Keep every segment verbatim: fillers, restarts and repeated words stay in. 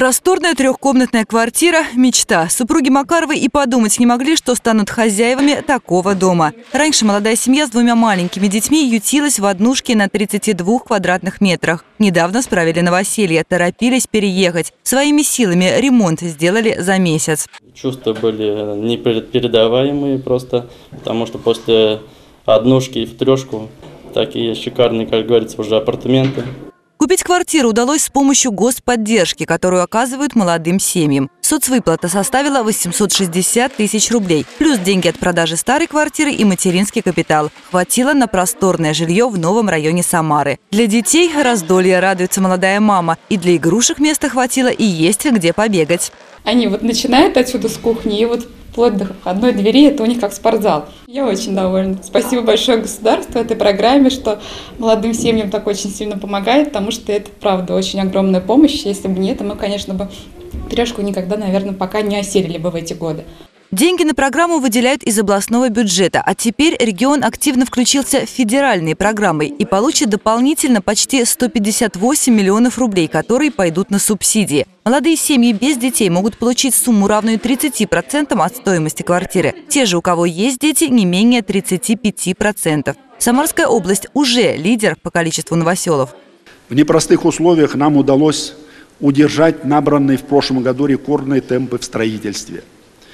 Просторная трехкомнатная квартира – мечта. Супруги Макаровы и подумать не могли, что станут хозяевами такого дома. Раньше молодая семья с двумя маленькими детьми ютилась в однушке на тридцати двух квадратных метрах. Недавно справили новоселье, торопились переехать. Своими силами ремонт сделали за месяц. Чувства были непередаваемые просто, потому что после однушки и в трешку такие шикарные, как говорится, уже апартаменты. Купить квартиру удалось с помощью господдержки, которую оказывают молодым семьям. Соцвыплата составила восемьсот шестьдесят тысяч рублей. Плюс деньги от продажи старой квартиры и материнский капитал. Хватило на просторное жилье в новом районе Самары. Для детей раздолье, радуется молодая мама. И для игрушек места хватило, и есть где побегать. Они вот начинают отсюда с кухни, и вот вплоть до одной двери это у них как спортзал. Я очень довольна. Спасибо большое государству, этой программе, что молодым семьям так очень сильно помогает, потому что это, правда, очень огромная помощь. Если бы не это, мы, конечно, бы трешку никогда, наверное, пока не осилили бы в эти годы. Деньги на программу выделяют из областного бюджета, а теперь регион активно включился в федеральные программы и получит дополнительно почти сто пятьдесят восемь миллионов рублей, которые пойдут на субсидии. Молодые семьи без детей могут получить сумму, равную тридцати процентам от стоимости квартиры. Те же, у кого есть дети, не менее тридцати пяти процентов. Самарская область уже лидер по количеству новоселов. В непростых условиях нам удалось удержать набранные в прошлом году рекордные темпы в строительстве.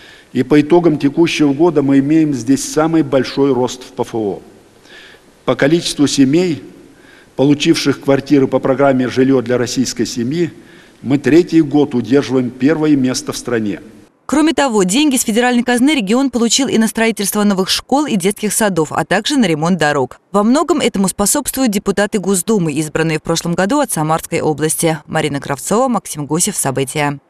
И по итогам текущего года мы имеем здесь самый большой рост в ПФО. По количеству семей, получивших квартиры по программе «Жилье для российской семьи», мы третий год удерживаем первое место в стране. Кроме того, деньги с федеральной казны регион получил и на строительство новых школ и детских садов, а также на ремонт дорог. Во многом этому способствуют депутаты Госдумы, избранные в прошлом году от Самарской области. Марина Кравцова, Максим Гусев. События.